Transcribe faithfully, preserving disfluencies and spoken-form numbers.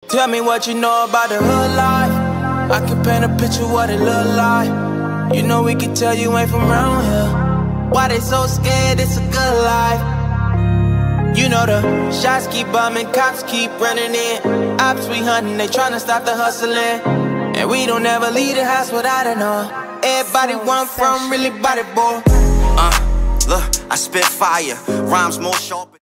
Tell me what you know about the hood life. I can paint a picture what it look like. You know we can tell you ain't from around here. Why they so scared? It's a good life. You know the shots keep bumming, cops keep running in. Ops we hunting, they tryna stop the hustling. And we don't ever leave the house without it on. Everybody want from really body boy. Uh, look, I spit fire, rhymes more sharp.